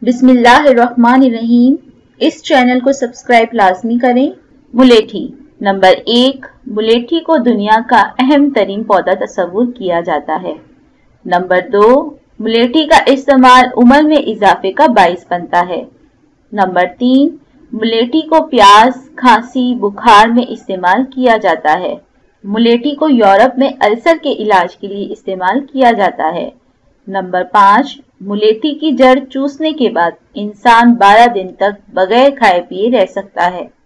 बिस्मिल्लाहिर्रहमानिर्रहीम। इस चैनल को सब्सक्राइब लाजमी करें। मुलेठी। नंबर 1, मुलेठी को दुनिया का अहम तरीन पौधा तस्वुर किया जाता है। नंबर 2, मुलेठी का इस्तेमाल उम्र में इजाफे का बाइस बनता है। नंबर 3, मुलेठी को प्यास, खांसी, बुखार में इस्तेमाल किया जाता है। मुलेठी को यूरोप में अल्सर के इलाज के लिए इस्तेमाल किया जाता है। नंबर 5, मुलेठी की जड़ चूसने के बाद इंसान 12 दिन तक बगैर खाए पिए रह सकता है।